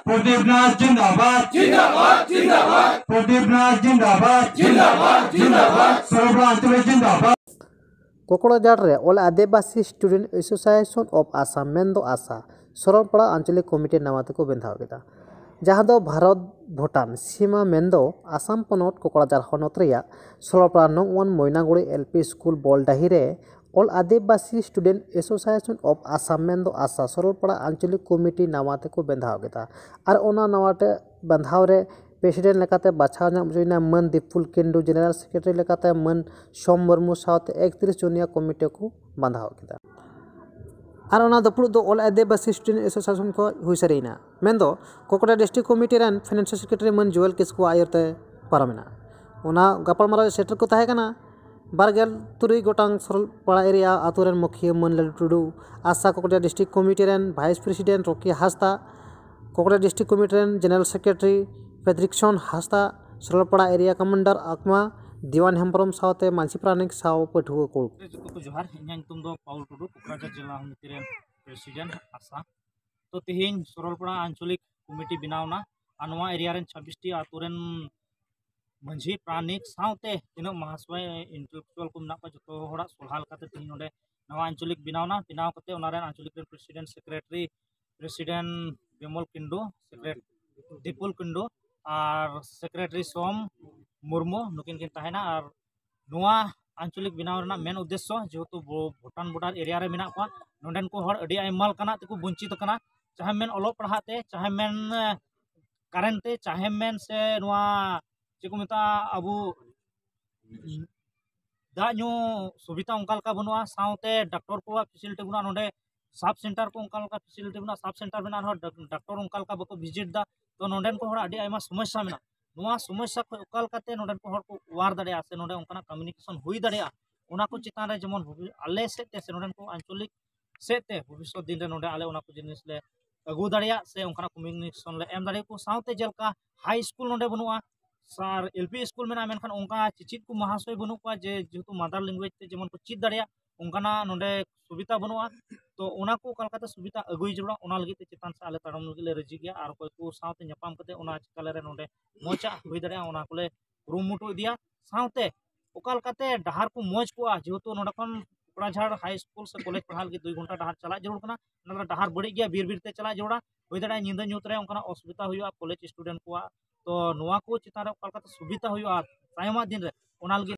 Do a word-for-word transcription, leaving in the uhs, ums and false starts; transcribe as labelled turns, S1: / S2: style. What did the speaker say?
S1: प्रदीपनाथ जिंदाबाद
S2: जिंदाबाद जिंदाबाद
S1: प्रदीपनाथ जिंदाबाद
S2: जिंदाबाद जिंदाबाद
S1: सरबड़ा अंचल जिंदाबाद
S3: कोकड़ाझाड़ रे all Adivasi student association of Assam मेन दो आशा सरलपाड़ा आंचलिक कमिटी नामाते को बेंधाव केदा जहाँ दो भारत भूटान सीमा मेन दो आसाम पनत कोकड़ाझाड़ हनत रेया सरलपाड़ा नौ one Moinaguri LP school Baldahi रे all Adivasi student association of Assam मेन दो आशा सरलपाड़ा आंचलिक कमिटी नामाते को बेंधाव केदा और ओना नावाते बेंधाव रे प्रेसिडेंट लेकाते बाछाव नाम मन दीपुल किंडू जेनेरल सेक्रेटरी लेकाते मन सोम मुर्मू साथ एकत्रिश जनिया कमिटी को बांधाव केदा और ओना दपुड़ दो ऑल आदिवासी स्टूडेंट एसोसिएशन को हुई सरीना मेन दो कोकड़ा डिस्ट्रिक्ट कमिटी रन फाइनेंशियल सेक्रेटरी मन जुएल किसको आयरते पारमेना ओना गपालमाराव सेटर को ताहे कना बारगेल तुरुई गोटांग सरलपाड़ा एरिया आतु रन मुखिया मन लालू टुडू आशा कोकड़ा डिस्ट्रिक्ट कमिटी रन भाइस प्रेसिडेंट रॉकी हासदा कोकड़ा डिस्ट्रिक्ट कमिटी रन जनरल सेक्रेटरी पेद्रिक्सन हासदा सरलपाड़ा एरिया कमांडर आकमा दीवान हेम्ब्रम सावते मानसी प्राणिक साव पठुआ को
S4: जोहार इन्हें तुम दो पाउल टुडू कोकराझार जिला समिति रे प्रेसिडेंट आशा तो तेहेन सरलपाड़ा आंचलिक कमिटी बनावना आनवा एरिया रेन छब्बीस टी आतु रेन मंझी प्राणिक सावते तीन महासभा इंटेलेक्चुअल को मना जो हड़ा सलहा लेकाते तेहेन नोडे नवा आंचलिक बनावना बनाव कते ओना रेन आंचलिक रेन president secretary president Bimal Kindu secretary Dipul Kindu और सेक्रेटरी सोम मुर्मू नुकिन किन तहना और नुआ आंचलिक बनाव रेना मेन उद्देश्य जेहेतु भूटान बॉर्डर एरिया रे मेना को नोंडेन को हर अडी आयमाल कना तेको वंचित कना चाहे मेन ओलो पढ़ाते चाहे मेन कारेंट ते चाहे मेन से नुआ चेको मेता अबु दा न्यू सुविधा उनका लका बनुआ साउते डॉक्टर को फैसिलिटी बनुआ नोंडे सब सेंटर को उनका लका फैसिलिटी बनुआ सब सेंटर में ना डॉक्टर उनका लका बको विजिट दा तो नोंडेन को हर अडी आयमा समस्या मेना नुआ समस्या को उकाल करते नोंडेन को हर को वार दाड़िया से नोंडे उनका कम्युनिकेशन हुई दाड़िया उना को चितान रे जेमन आले सेते से नोंडेन को आंचलिक सेते भविष्य दिन रे नोंडे आले उना को जिनिस ले अगु दाड़िया से उनका कम्युनिकेशन ले एम दाड़िया को साउते जेलका हाई स्कूल नोंडे बनुआ सर एलपी स्कूल में मेनखान उनका चिचित को महाशय बनु को जे जेहेतु मदर लैंग्वेज ते जेमन को चित दाड़िया उनका नोंडे सुविधा बनुआ तो उना को कलकाता सुविधा अगुई जरूरा उना लगी चितान से आले ताड़म लगी ले रजी गया और कोई को साउते नेपाम कते उना चिकाले रे नोंडे मोचा हुई दाड़िया उना कोले रुमुटु दिया साउते ओकाल कते डहार को मोज को जेहेतु नोंडे खन कोकड़ाझाड़ हाई स्कूल से कॉलेज पढ़ाल के दो घंटा डहार चला जरूर कना ना डहार बड़ी गया बीर बीर ते चला जरूरा हुई दाड़िया निंदा न्यूत रे उनका असुविधा हुआ कॉलेज स्टूडेंट को तो नुआ को चितान रे ओकाल कते सुविधा हुआ तायमा दिन रे उना लगी